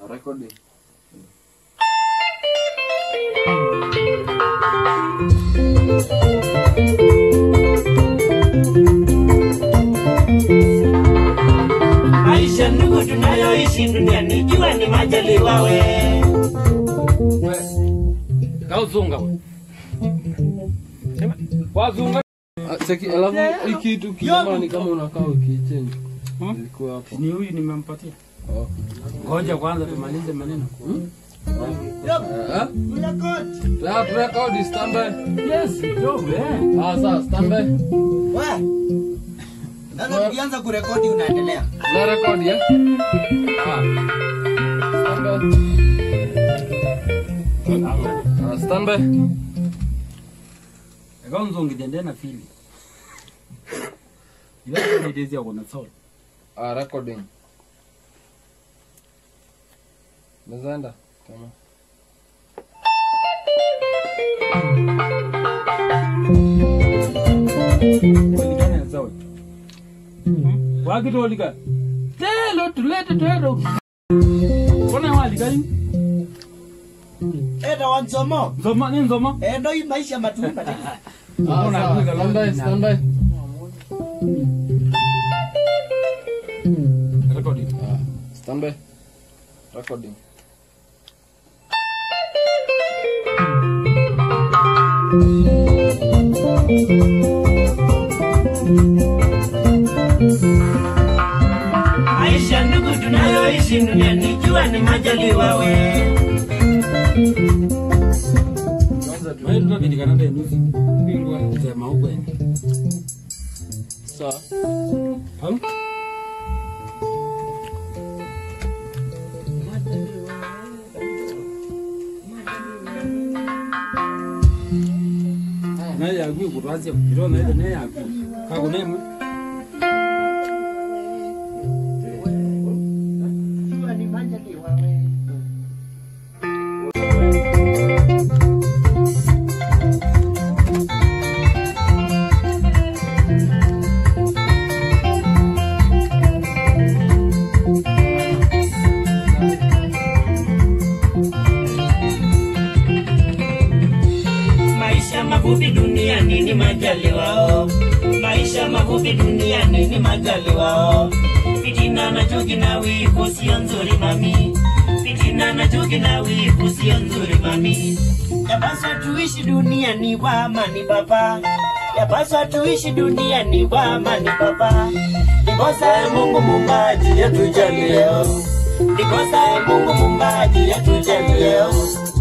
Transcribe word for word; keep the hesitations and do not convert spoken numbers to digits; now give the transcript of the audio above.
recording. Maisha ndugu tunayoishi duniani jua ni majaliwa we. Kauzunga we. Wazunga. Seki alafu hiki kitu kiamani kama unakaa ukichange. Ilikuwa hapo. Ni huyu nimempatia. Oh. Ngoja kwanza tumalize maneno. Ah? Record. Record stand by. Yes, ndio eh. Ah, sasa stand by. Wewe. Ndio ukianza kurekodi unaendelea. Na record ya? Ah. Stand by. Ah, stand by. Gonzo ngidende na fili. Ile ni dezi ya kuna soul. Ah, recording. Mezanda. Kama. Kulikana ya sawa. Wakitolika. Telo tulete telo. Kona wali gani? Eda wanzomo. Nzoma ni nzoma. Eh ndio hii maisha matunda. Ah, sawa. Stand by, stand by. Recording. Ah, stand by. Recording. Maisha ndugu tunayoishi duniani jua ni majaliwa we. Wewe ndio bidikana ndio nusu. Bingwa sema ukwe. Sawa. Hau? Na ya gwi kutwazi kujiro na ile ne ya gwi. Ka kunemu. Jua ni majaliwa we. Maisha mafupi duniani ni majaliwa. Maisha mafupi duniani ni majaliwa. Fitina na chuki na wivu sio nzuri mami. Fitina na chuki na wivu sio nzuri mami. Yapaswa tuishi duniani kwa amani baba. Yapaswa tuishi duniani kwa amani baba. Ndiposa Mungu muumbaji atujalie leo. Ndiposa Mungu muumbaji atujalie leo.